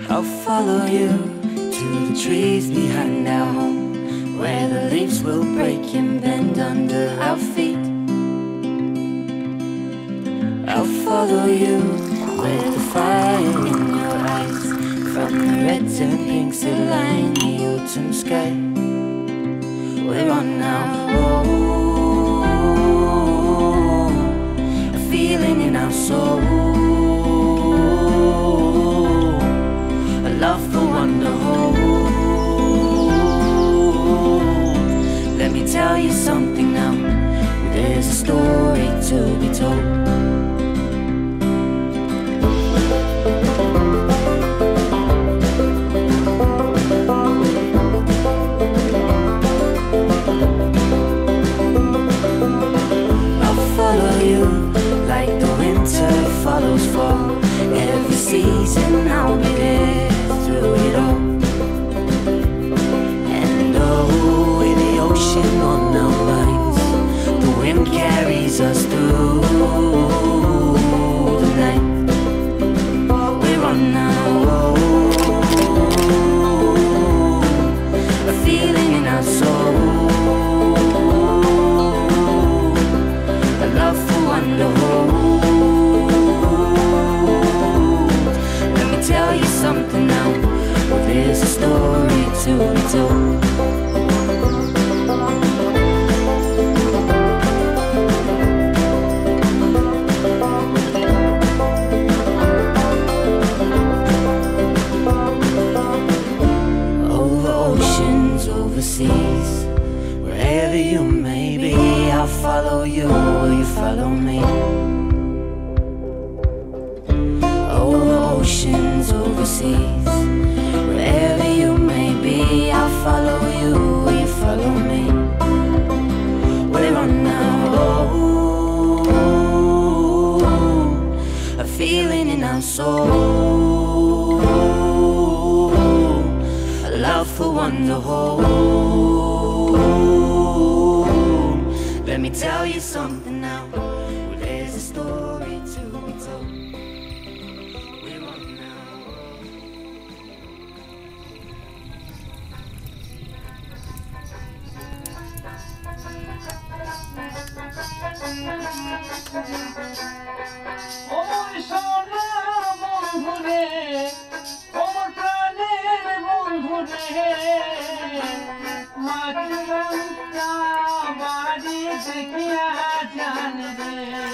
I'll follow you to the trees behind our home, where the leaves will break and bend under our feet. I'll follow you with the fire in your eyes, from the reds and pinks that line the autumn sky. We're on our own, a feeling in our soul, a love for one to hold. Let me tell you something now, there's a story to be told. Like the winter follows fall, every season I'll be there through it all. And oh, with the ocean on our minds, the wind carries us through the night. We're on our own, a feeling in our soul, a love for one to hold. Let me tell you something now, there's a story to be told. Over oceans, overseas, wherever you may be, I'll follow you, will you follow me? Over oceans, overseas, wherever you may be, I'll follow you, will you follow me? We're on our own, a feeling in our soul, a love for one to hold. Let me tell you something now, there's a story to be told. We're on now. Omar সোনা বন্ধু রে, ওমর প্রাণের বন্ধু রে, মাঝগ্রাম চাবাড়ি দেখিয়া জান রে।